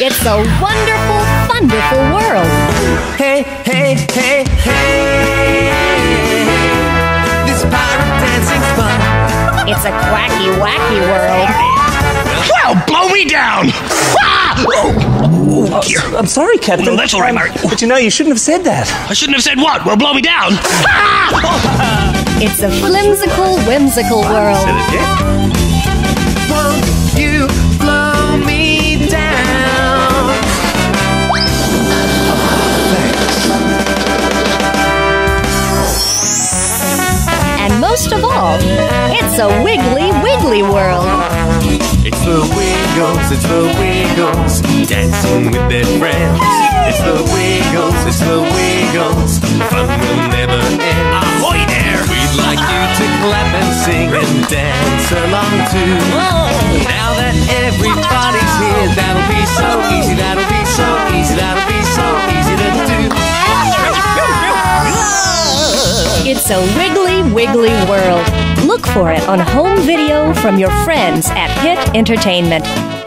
It's a wonderful, wonderful world. Hey, hey, hey, hey. This pirate dancing's fun. It's a quacky, wacky world. Well, blow me down! Ah! Oh, dear. I'm sorry, Captain. No, that's all right, Mark. But you know, you shouldn't have said that. I shouldn't have said what? Well, blow me down! Ah! It's a flimsical, whimsical world. Won't you blow me down? And most of all, it's a Wiggly Wiggly World. It's the Wiggles, dancing with their friends. It's the Wiggles, fun will never end. Ahoy there! We'd like you to clap and sing and dance along too. Now that everybody's here, that'll be so easy, that'll be so easy, that'll be so easy to do. It's a Wiggly Wiggly World. Look for it on home video from your friends at Hit Entertainment.